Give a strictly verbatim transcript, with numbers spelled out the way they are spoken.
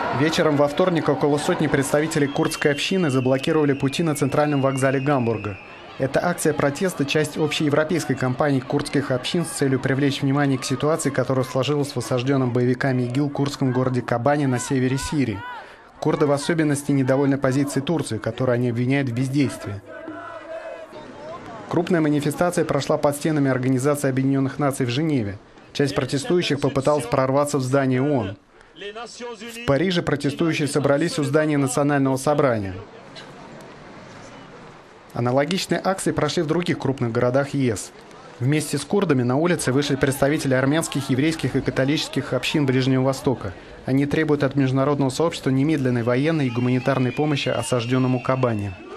Вечером во вторник около сотни представителей курдской общины заблокировали пути на центральном вокзале Гамбурга. Эта акция протеста – часть общеевропейской кампании курдских общин с целью привлечь внимание к ситуации, которая сложилась в осажденном боевиками ИГИЛ курдском городе Кобани на севере Сирии. Курды в особенности недовольны позицией Турции, которую они обвиняют в бездействии. Крупная манифестация прошла под стенами Организации Объединенных Наций в Женеве. Часть протестующих попыталась прорваться в здание ООН. В Париже протестующие собрались у здания Национального собрания. Аналогичные акции прошли в других крупных городах ЕС. Вместе с курдами на улице вышли представители армянских, еврейских и католических общин Ближнего Востока. Они требуют от международного сообщества немедленной военной и гуманитарной помощи осажденному Кобани.